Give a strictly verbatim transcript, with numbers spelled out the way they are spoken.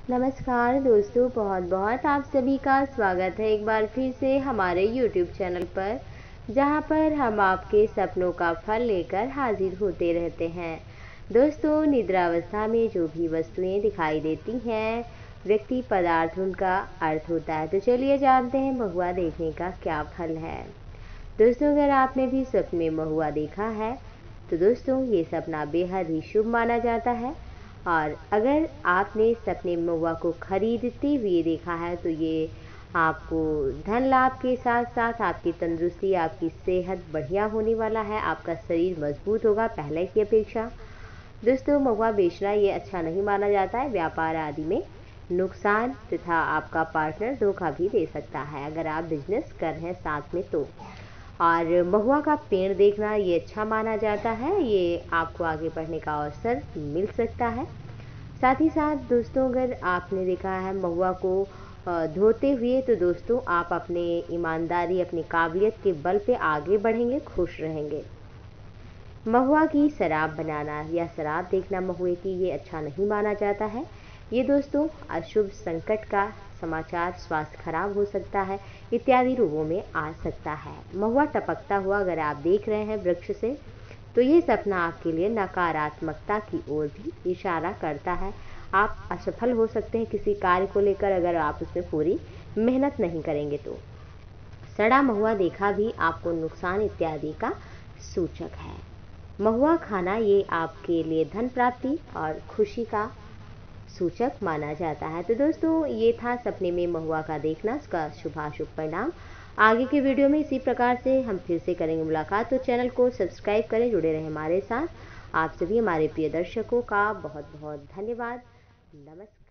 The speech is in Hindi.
नमस्कार दोस्तों, बहुत बहुत आप सभी का स्वागत है एक बार फिर से हमारे यूट्यूब चैनल पर, जहां पर हम आपके सपनों का फल लेकर हाजिर होते रहते हैं। दोस्तों, निद्रावस्था में जो भी वस्तुएं दिखाई देती हैं, व्यक्ति पदार्थ उनका अर्थ होता है। तो चलिए जानते हैं महुआ देखने का क्या फल है। दोस्तों, अगर आपने भी सपने में महुआ देखा है तो दोस्तों ये सपना बेहद ही शुभ माना जाता है। और अगर आपने सपने में महुआ को खरीदते हुए देखा है तो ये आपको धन लाभ के साथ साथ आपकी तंदुरुस्ती, आपकी सेहत बढ़िया होने वाला है, आपका शरीर मजबूत होगा पहले की अपेक्षा। दोस्तों, महुआ बेचना ये अच्छा नहीं माना जाता है। व्यापार आदि में नुकसान तथा आपका पार्टनर धोखा भी दे सकता है अगर आप बिजनेस कर रहे हैं साथ में तो। और महुआ का पेड़ देखना ये अच्छा माना जाता है, ये आपको आगे बढ़ने का अवसर मिल सकता है। साथ ही साथ दोस्तों, अगर आपने देखा है महुआ को धोते हुए तो दोस्तों आप अपने ईमानदारी, अपनी काबिलियत के बल पे आगे बढ़ेंगे, खुश रहेंगे। महुआ की शराब बनाना या शराब देखना महुए की ये अच्छा नहीं माना जाता है। ये दोस्तों अशुभ, संकट का समाचार, स्वास्थ्य खराब हो सकता है इत्यादि रोगों में आ सकता है। महुआ टपकता हुआ अगर आप देख रहे हैं वृक्ष से तो ये सपना आपके लिए नकारात्मकता की ओर भी इशारा करता है। आप असफल हो सकते हैं किसी कार्य को लेकर अगर आप उसमें पूरी मेहनत नहीं करेंगे तो। सड़ा महुआ देखा भी आपको नुकसान इत्यादि का सूचक है। महुआ खाना ये आपके लिए धन प्राप्ति और खुशी का सूचक माना जाता है। तो दोस्तों ये था सपने में महुआ का देखना, उसका शुभाशुभ परिणाम। आगे के वीडियो में इसी प्रकार से हम फिर से करेंगे मुलाकात। तो चैनल को सब्सक्राइब करें, जुड़े रहें हमारे साथ। आप सभी हमारे प्रिय दर्शकों का बहुत बहुत धन्यवाद। नमस्कार।